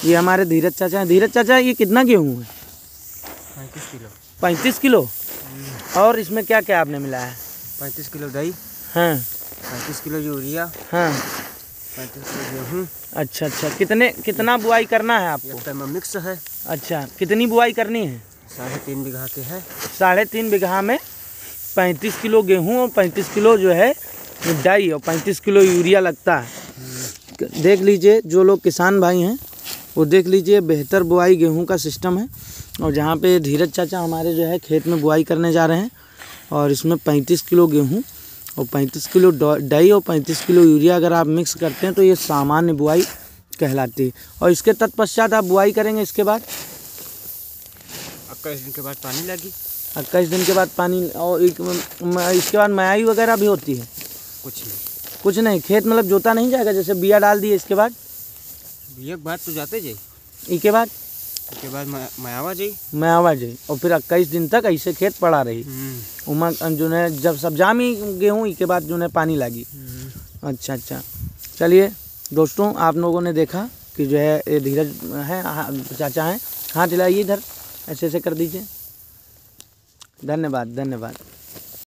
ये हमारे धीरज चाचा हैं। धीरज चाचा ये कितना गेहूँ है? 35 किलो। 35 किलो। और इसमें क्या क्या आपने मिलाया है? 35 किलो दही। हाँ। 35 किलो यूरिया। हाँ। 35 किलो गेहूँ। अच्छा अच्छा, कितना बुआई करना है आपको? एक टाइम मिक्स है। अच्छा, कितनी बुआई करनी है? 3.5 बीघा के है। 3.5 बीघा में 35 किलो गेहूँ और 35 किलो जो है डाई और 35 किलो यूरिया लगता है। देख लीजिए, जो लोग किसान भाई हैं वो देख लीजिए, बेहतर बुआई गेहूं का सिस्टम है। और जहाँ पे धीरज चाचा हमारे जो है खेत में बुआई करने जा रहे हैं, और इसमें 35 किलो गेहूं और 35 किलो डाई और 35 किलो यूरिया अगर आप मिक्स करते हैं तो ये सामान्य बुआई कहलाती है। और इसके तत्पश्चात आप बुआई करेंगे। इसके बाद 21 दिन के बाद पानी लगी। 21 दिन के बाद पानी, और इसके बाद मयाई वगैरह भी होती है? कुछ नहीं। खेत मतलब जोता नहीं जाएगा? जैसे बिया डाल दिए इसके बाद? बिया के बाद तो जाते जाए। इसके बाद मयावा जाई और फिर 21 दिन तक ऐसे खेत पड़ा रही। उमर जो है जब सब जामी गेहूँ के बाद जो है पानी लगी। अच्छा अच्छा, चलिए दोस्तों, आप लोगों ने देखा कि जो है ये धीरज है चाचा हैं। हाथ हिलाइए इधर, ऐसे ऐसे कर दीजिए। धन्यवाद धन्यवाद।